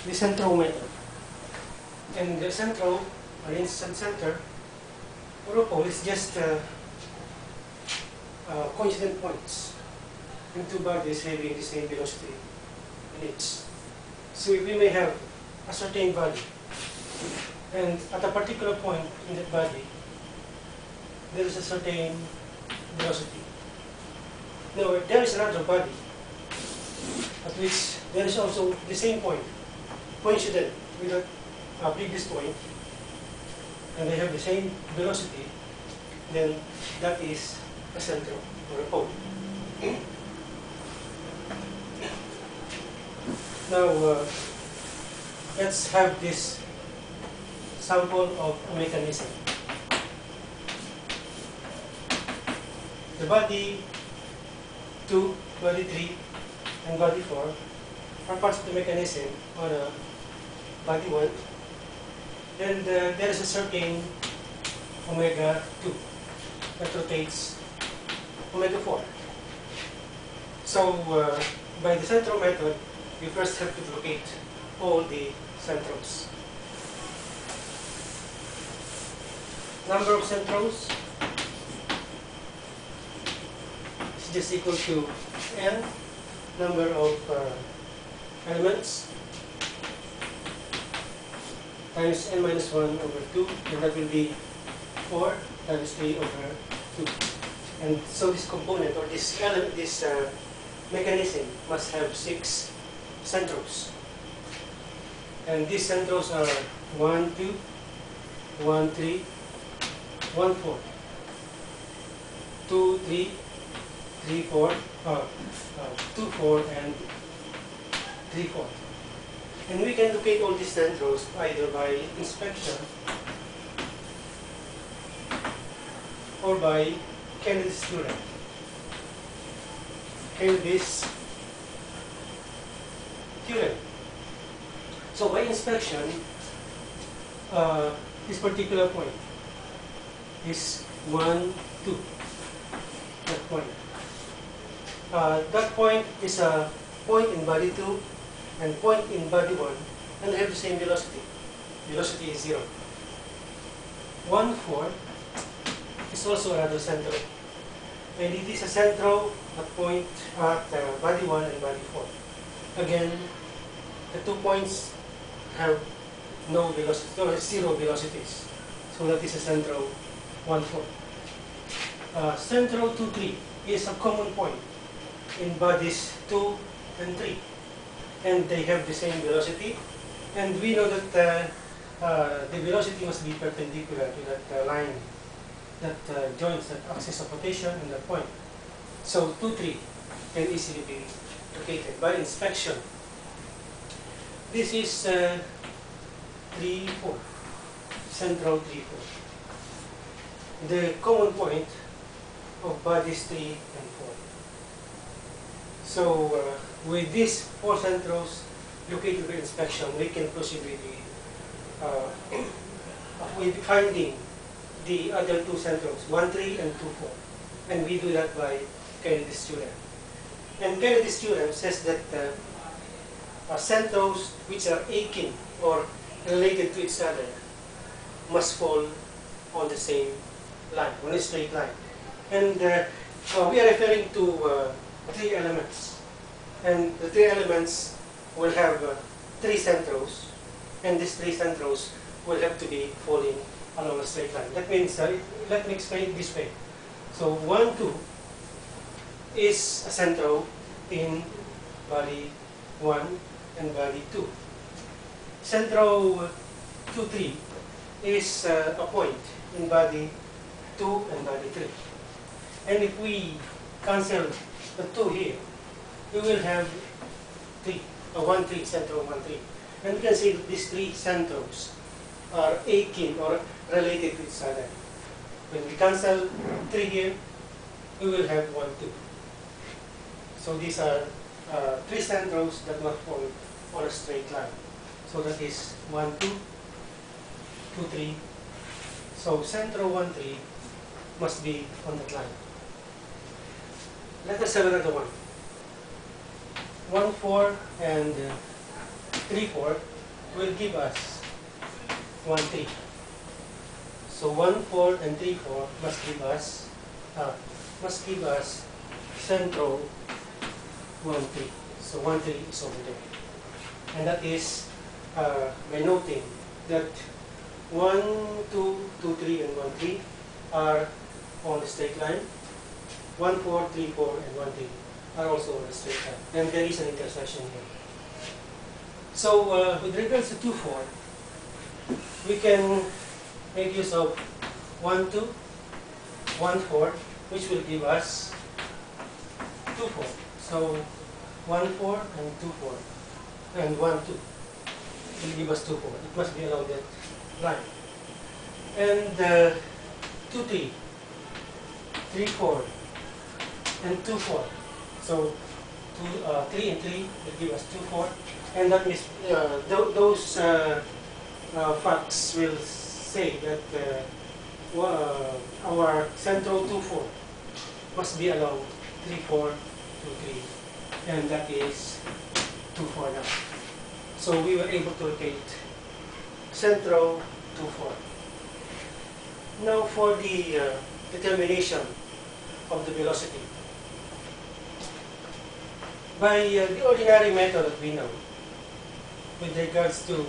the centro method. And the centro, or instant center, or a pole is just coincident points in two bodies having the same velocity in each. So we may have a certain body, and at a particular point in that body, there is a certain velocity. Now, if there is another body at which there is also the same point, coincident with the previous point, and they have the same velocity, then that is a centro or a pole. Now, let's have this sample of a mechanism. The body 2, body 3, and body 4 are parts of the mechanism on a body 1, and there is a certain omega 2 that rotates omega 4. So, by the centro method, you first have to locate all the centros. Number of centros is just equal to n, number of elements, times n minus 1 over 2, and that will be 4 times 3 over 2. And so this component, or this element, this mechanism must have 6 centros. And these centros are 1, 2, 1, 3, 1, 4, 2, 3, 3, 4, 2, 4, and 3, 4. And we can locate all these centros either by inspection or by Kennedy's theorem. Kennedy's theorem. So by inspection, this particular point is 1, 2. That point. That point is a point in body 2 and point in body 1, and they have the same velocity. Velocity is 0. 1, 4 is also another centro. And it is a centro at point at body 1 and body 4. Again, the 2 points have no velocity, or 0 velocities. So that is a centro 1, 4. Centro 2, 3 is a common point in bodies 2 and 3. And they have the same velocity. And we know that the velocity must be perpendicular to that line that joins that axis of rotation and that point. So 2, 3 can easily be located by inspection. This is 3, 4, central 3, 4. The common point of bodies 3 and 4. So with these 4 centros located by inspection, we can proceed with finding the other 2 centros, 1, 3 and 2, 4. And we do that by Kennedy's theorem. And Kennedy's theorem says that centros which are akin or related to each other must fall on the same line, on a straight line. And we are referring to 3 elements. And the 3 elements will have 3 centros, and these 3 centros will have to be falling along a straight line. That means, let me explain it this way. So 1, 2 is a centro in body 1 and body 2. Centro 2, 3 is a point in body 2 and body 3. And if we cancel the 2 here, we will have 3, 1, 3, centro 1, 3. And we can say that these 3 centros are akin or related to each other. When we cancel 3 here, we will have 1, 2. So these are 3 centros that must fall on a straight line. So that is 1, 2, 2, 3. So centro 1, 3 must be on that line. Let us have another one. 1, 4 and 3, 4 will give us 1, 3. So 1, 4, and 3, 4 must give us centro 1, 3. So 1, 3 is over there. And that is by noting that 1, 2, 2, 3, and 1, 3 are on the straight line. 1, 4, 3, 4, and 1, 3 are also on the straight line. And there is an intersection here. So with regards to 2, 4, we can make use of 1, 2, 1, 4, which will give us 2, 4. So 1, 4, and 2, 4, and 1, 2 will give us 2, 4. It must be along that line. And 2, 3, 3, 4, and 2, 4. So 3 and 3 will give us 2, 4. And that means those facts will say that our central 2, 4 must be along 3, 4, 2, 3. And that is 2, 4 now. So we were able to locate central 2, 4. Now for the determination of the velocity. By the ordinary method that we know, with regards to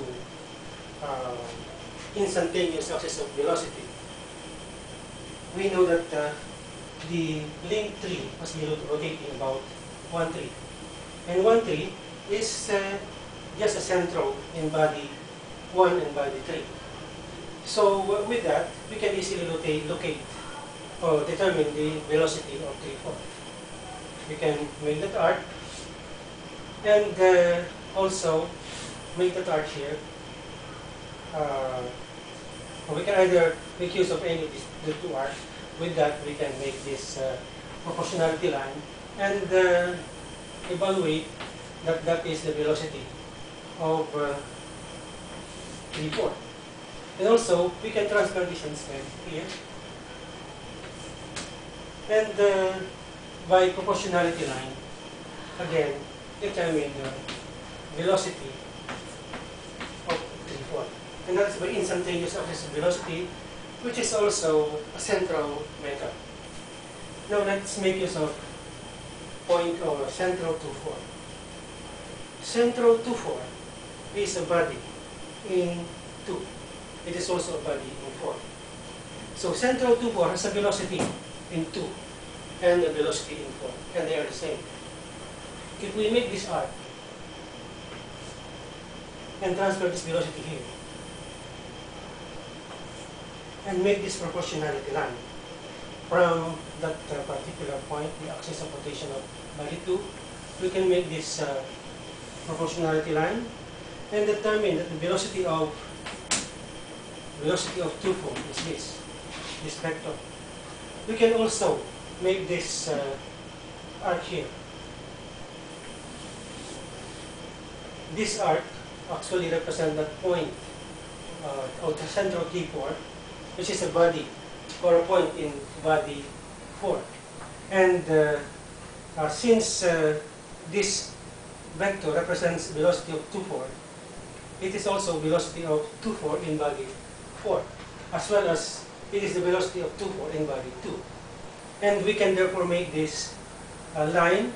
instantaneous axis of velocity, we know that the link 3 must be rotating about 1, 3. And 1, 3 is just a centro in body 1 and body 3. So with that, we can easily locate or determine the velocity of 3, 4. We can make that arc and also make that arc here. We can either make use of any of the two arcs. With that, we can make this proportionality line and evaluate that that is the velocity of 3, 4. And also, we can transfer this instead here. And by proportionality line, again, determine the velocity of 3, 4. And that is by instantaneous axis of velocity, which is also a central method. Now let's make use of point or central 2, 4. Central 2, 4 is a body in 2. It is also a body in 4. So central 2, 4 has a velocity in 2 and a velocity in 4, and they are the same. If we make this arc and transfer this velocity here and make this proportionality line from that particular point, the axis of rotation of body 2, we can make this proportionality line and determine that the velocity of 2, 4 is this vector. We can also make this arc here. This arc actually represents that point of the central T4, which is a body or a point in body 4. And since this vector represents velocity of 2, 4, it is also velocity of 2, 4 in body 4, as well as it is the velocity of 2, 4 in body 2. And we can therefore make this line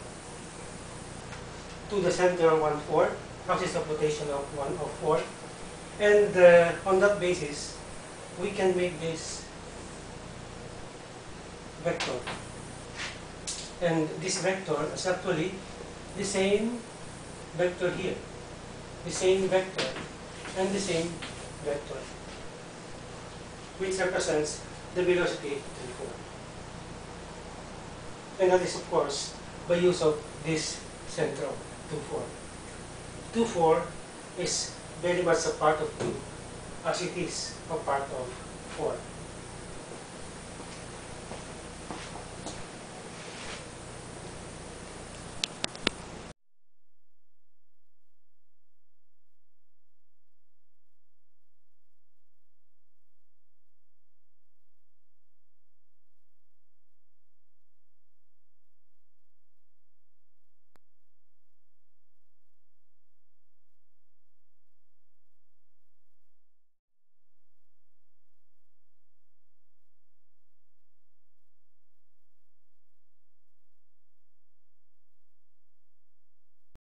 to the center 1, 4, axis of rotation of 1 of 4. And on that basis, we can make this vector. And this vector is actually the same vector here, the same vector, and the same vector, which represents the velocity 3, 4. And that is, of course, by use of this centro 2, 4. 2, 4 is very much a part of 2, as it is a part of 4.